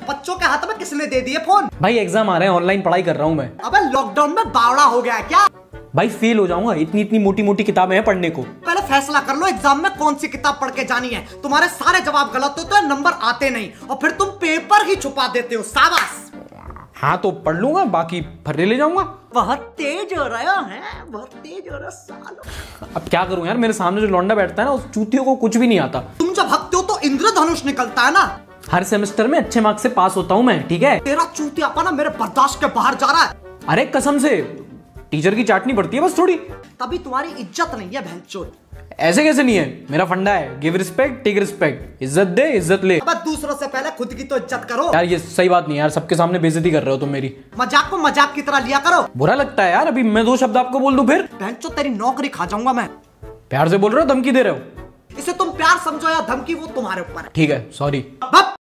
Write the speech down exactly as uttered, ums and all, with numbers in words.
बच्चों के हाथ में किसने दे दिए फोन? भाई एग्जाम आ रहे हैं, ऑनलाइन पढ़ाई कर रहा हूँ मैं। अबे लॉकडाउन में बावड़ा हो गया है क्या? भाई फेल हो जाऊंगा, इतनी इतनी मोटी मोटी किताबें हैं पढ़ने को। पहले फैसला कर लो एग्जाम में कौन सी किताब पढ़ के जानी है। तुम्हारे सारे जवाब गलत होते हैं, नंबर आते नहीं, और फिर तुम पेपर ही छुपा देते हो। शाबाश। हाँ तो पढ़ लूंगा, बाकी फर्रे ले जाऊंगा। बहुत तेज हो रहा है, बहुत तेज हो रहा सालो। अब क्या करूं यार, मेरे सामने जो लौंडा बैठता है ना, उस चूतियों को कुछ भी नहीं आता। तुम जब हकते हो तो इंद्रधनुष निकलता है ना। हर सेमेस्टर में अच्छे मार्क्स से पास होता हूं मैं, ठीक है। तेरा चूतियापा ना मेरे बर्दाश्त के बाहर जा रहा है। अरे कसम से, टीचर की चाटनी पड़ती है बस थोड़ी। तभी तुम्हारी इज्जत नहीं है भैंचोद। ऐसे कैसे नहीं है, मेरा फंडा है, गिव रिस्पेक्ट टेक रिस्पेक्ट। इज्जत दे इज्जत ले। अब दूसरों से पहले खुद की तो इज्जत करो यार। ये सही बात नहीं यार, सबके सामने बेइज्जती कर रहे हो तुम मेरी। मजाक को मजाक की तरह लिया करो। बुरा लगता है यार, अभी मैं दो शब्द आपको बोल दूं फिर भैंचोद तेरी नौकरी खा जाऊंगा मैं। प्यार से बोल रहे हो, धमकी दे रहे हो? इसे तुम प्यार समझो या धमकी, वो तुम्हारे ऊपर है। ठीक है, सॉरी।